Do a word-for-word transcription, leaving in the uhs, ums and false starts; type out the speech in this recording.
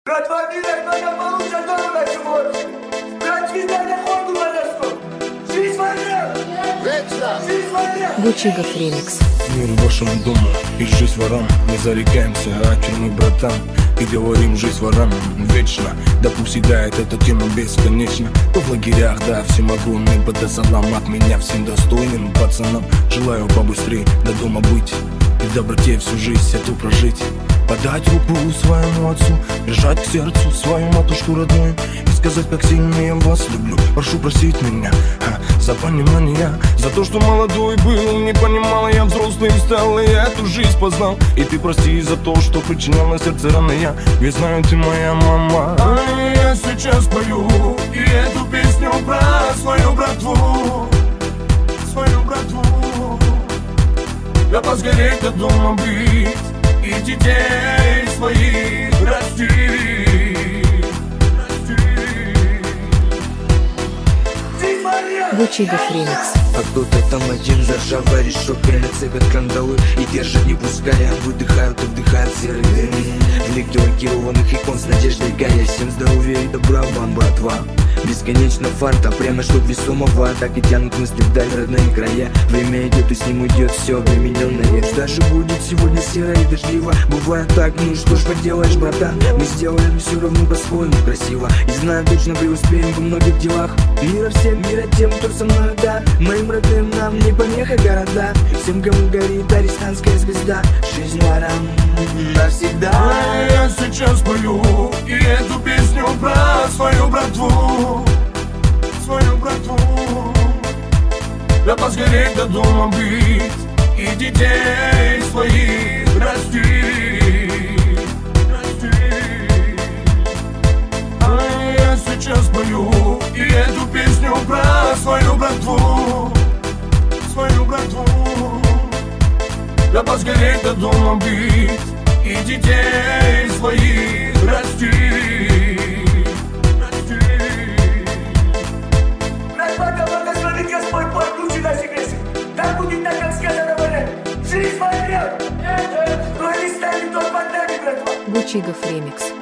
Братва, милая, надо получше дома на чебурашке. Брат, видно, на ходу монастырь. Жизнь война! Жизнь война! Гучигов ремикс. Мир вашему дому и жизнь ворам. Не зарекаемся, а черных братан. И говорим, жизнь ворам вечно. Да пусть съедает эта тема бесконечно. То в лагерях, да, всем огромный бадасалам от меня всем достойным пацанам. Желаю побыстрее до дома быть и в доброте всю жизнь эту прожить. Подать руку своему отцу, прижать к сердцу свою матушку родную и сказать, как сильно я вас люблю. Прошу простить меня а, за понимание, за то, что молодой был, не понимал, я взрослым стал, и я эту жизнь познал. И ты прости за то, что причинял на сердце раны я, ведь знаю, ты моя мама. А я сейчас пою и эту песню про свою братву, свою братву. Я посгореть до дома быть и детей своих расти, расти. Гучигов ремикс. А кто-то там один зажав решеткой, нацепят кандалы и держат не пуская. Выдыхают и вдыхают серый дым в лик лакированных икон с надеждой гая. Всем здоровья и добра вам, братва. Бесконечно фарта, прямо что весомого. Так и тянут мысли вдаль родные края. Время идет и с ним уйдет все обремененное. Даже будет сегодня серо и дождливо. Бывает так, ну что ж поделаешь, братан. Мы сделаем все равно по-своему красиво. И знаю, точно преуспеем во многих делах. Мира всем, мира тем, кто со мной, да. Моим родным нам не помеха города. Всем, кому горит арестантская звезда. Жизнь ворам навсегда. А я сейчас пою и эту песню про свою братву, свою братву. Да посгореть до дома быть и детей своих расти, расти. А я сейчас пою и эту песню про свою братву, свою братву. Да посгореть до дома быть и детей своих расти, расти. Братва, благословит Господь, получи на себе. Так будет так, как сказано в Оре. Жизнь война! Кто не станет, тот под нами, братва. Гучигов ремикс.